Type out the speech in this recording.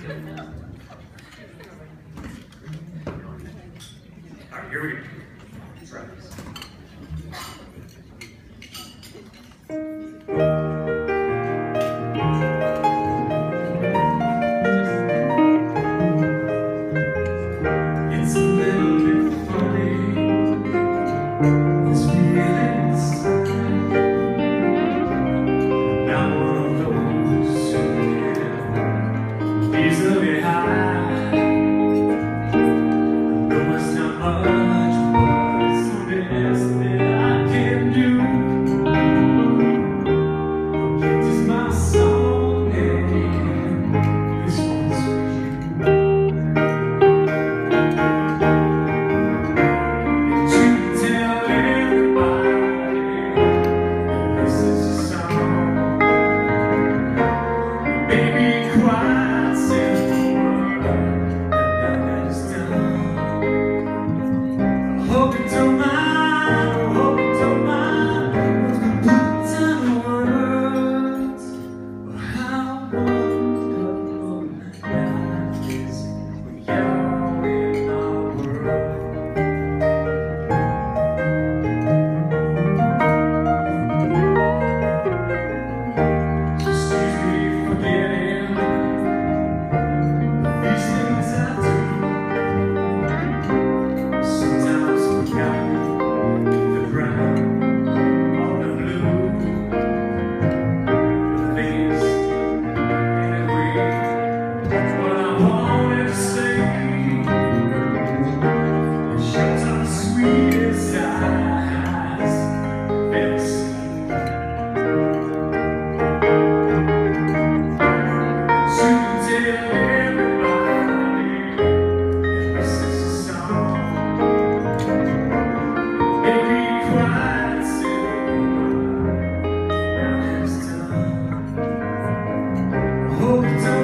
All right, here we go. Try this. It's a little bit funny, this feeling inside. Not one of those who get easily high. I know it's not much, but it's the best that I can do. This is my song, and this one's for you. Oh,